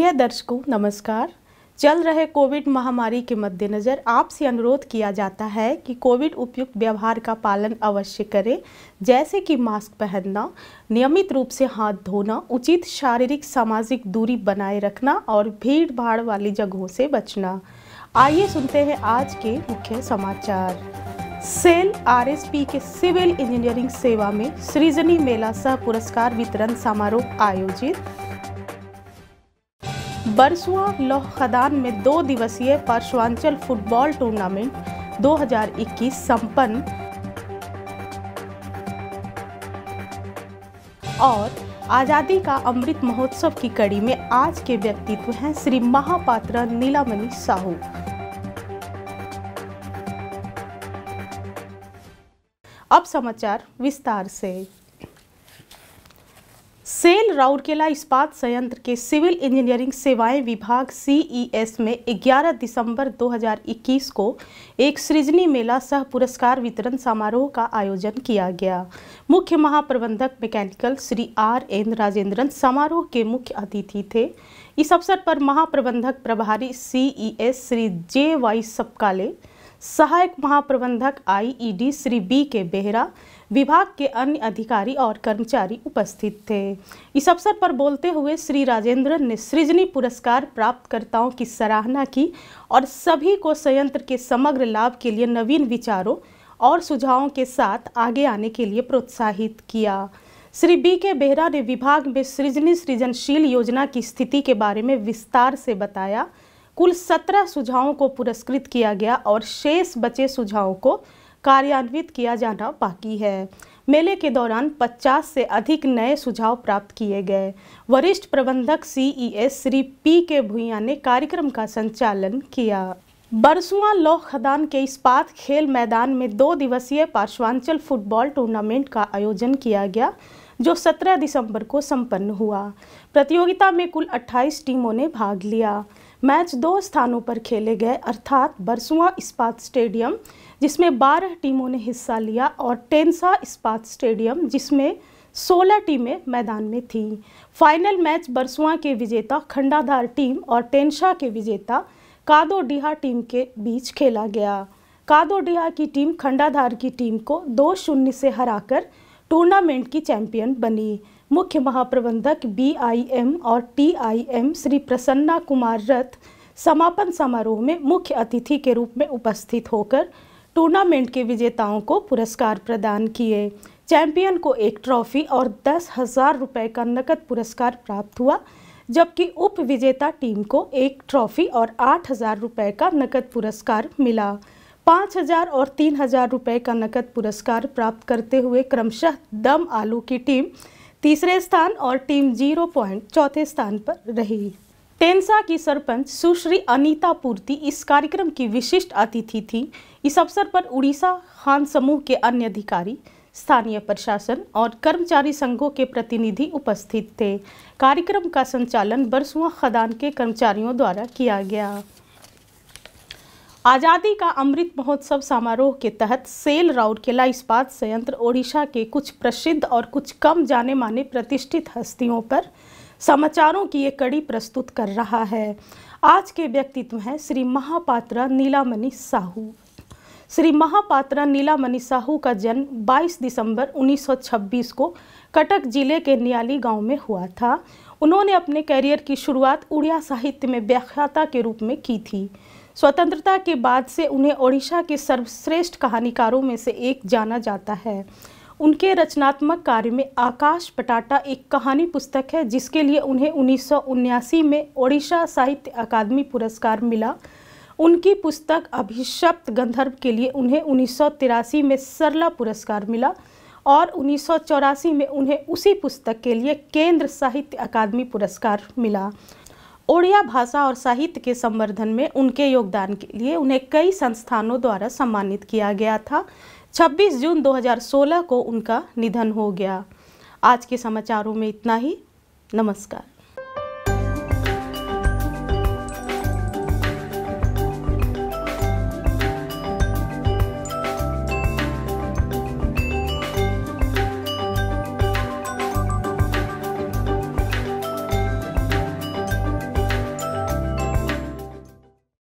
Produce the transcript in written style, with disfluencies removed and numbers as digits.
प्रिय दर्शकों नमस्कार। चल रहे कोविड महामारी के मद्देनज़र आपसे अनुरोध किया जाता है कि कोविड उपयुक्त व्यवहार का पालन अवश्य करें, जैसे कि मास्क पहनना, नियमित रूप से हाथ धोना, उचित शारीरिक सामाजिक दूरी बनाए रखना और भीड़ भाड़ वाली जगहों से बचना। आइए सुनते हैं आज के मुख्य समाचार। सेल RSTV के सिविल इंजीनियरिंग सेवा में सृजनी मेला सह पुरस्कार वितरण समारोह आयोजित। बरसुआ लौह खदान में 2 दिवसीय पार्श्वांचल फुटबॉल टूर्नामेंट 2021 संपन्न। और आज़ादी का अमृत महोत्सव की कड़ी में आज के व्यक्तित्व हैं श्री महापात्रा नीलामणि साहू। अब समाचार विस्तार से। सेल राउरकेला इस्पात संयंत्र के सिविल इंजीनियरिंग सेवाएं विभाग CES में 11 दिसंबर 2021 को एक सृजनी मेला सह पुरस्कार वितरण समारोह का आयोजन किया गया। मुख्य महाप्रबंधक मैकेनिकल श्री RN राजेंद्रन समारोह के मुख्य अतिथि थे। इस अवसर पर महाप्रबंधक प्रभारी CES श्री JY सपकाले, सहायक महाप्रबंधक IED श्री BK बेहरा, विभाग के अन्य अधिकारी और कर्मचारी उपस्थित थे। इस अवसर पर बोलते हुए श्री राजेंद्रन ने सृजनी पुरस्कार प्राप्तकर्ताओं की सराहना की और सभी को संयंत्र के समग्र लाभ के लिए नवीन विचारों और सुझावों के साथ आगे आने के लिए प्रोत्साहित किया। श्री BK बेहरा ने विभाग में सृजनशील योजना की स्थिति के बारे में विस्तार से बताया। कुल 17 सुझावों को पुरस्कृत किया गया और शेष बचे सुझावों को कार्यान्वित किया जाना बाकी है। मेले के दौरान 50 से अधिक नए सुझाव प्राप्त किए गए। वरिष्ठ प्रबंधक CES श्री PK भुइयां ने कार्यक्रम का संचालन किया। बरसुआ लौह खदान के इस्पात खेल मैदान में 2 दिवसीय पार्श्वांचल फुटबॉल टूर्नामेंट का आयोजन किया गया, जो 17 दिसंबर को संपन्न हुआ। प्रतियोगिता में कुल 28 टीमों ने भाग लिया। मैच 2 स्थानों पर खेले गए, अर्थात बरसुआ इस्पात स्टेडियम जिसमें 12 टीमों ने हिस्सा लिया और टेंसा इस्पात स्टेडियम जिसमें 16 टीमें मैदान में थीं। फाइनल मैच बरसुआ के विजेता खंडाधार टीम और टेंसा के विजेता कादोडीहा टीम के बीच खेला गया। कादोडीहा की टीम खंडाधार की टीम को 2-0 से हराकर टूर्नामेंट की चैंपियन बनी। मुख्य महाप्रबंधक BIM और TIM श्री प्रसन्ना कुमार रथ समापन समारोह में मुख्य अतिथि के रूप में उपस्थित होकर टूर्नामेंट के विजेताओं को पुरस्कार प्रदान किए। चैंपियन को एक ट्रॉफी और 10,000 रुपये का नकद पुरस्कार प्राप्त हुआ, जबकि उप विजेता टीम को एक ट्रॉफी और 8,000 रुपये का नकद पुरस्कार मिला। 5,000 और 3,000 रुपये का नकद पुरस्कार प्राप्त करते हुए क्रमशः दम आलू की टीम तीसरे स्थान और टीम 0 पॉइंट चौथे स्थान पर रही। टेंसा की सरपंच सुश्री अनीता पूर्ति इस कार्यक्रम की विशिष्ट अतिथि थी। इस अवसर पर उड़ीसा खान समूह के अन्य अधिकारी, स्थानीय प्रशासन और कर्मचारी संघों के प्रतिनिधि उपस्थित थे। कार्यक्रम का संचालन बरसुआ खदान के कर्मचारियों द्वारा किया गया। आज़ादी का अमृत महोत्सव समारोह के तहत सेल राउरकेला इस्पात संयंत्र ओडिशा के कुछ प्रसिद्ध और कुछ कम जाने माने प्रतिष्ठित हस्तियों पर समाचारों की ये कड़ी प्रस्तुत कर रहा है। आज के व्यक्तित्व हैं श्री महापात्रा नीलामणि साहू। श्री महापात्रा नीलामणि साहू का जन्म 22 दिसंबर 1926 को कटक जिले के नियाली गांव में हुआ था। उन्होंने अपने करियर की शुरुआत उड़िया साहित्य में व्याख्याता के रूप में की थी। स्वतंत्रता के बाद से उन्हें ओडिशा के सर्वश्रेष्ठ कहानीकारों में से एक जाना जाता है। उनके रचनात्मक कार्य में आकाश पटाटा एक कहानी पुस्तक है, जिसके लिए उन्हें 1979 में ओडिशा साहित्य अकादमी पुरस्कार मिला। उनकी पुस्तक अभिशप्त गंधर्व के लिए उन्हें 1983 में सरला पुरस्कार मिला और 1984 में उन्हें उसी पुस्तक के लिए केंद्र साहित्य अकादमी पुरस्कार मिला। ओडिया भाषा और साहित्य के संवर्धन में उनके योगदान के लिए उन्हें कई संस्थानों द्वारा सम्मानित किया गया था। 26 जून 2016 को उनका निधन हो गया। आज के समाचारों में इतना ही। नमस्कार।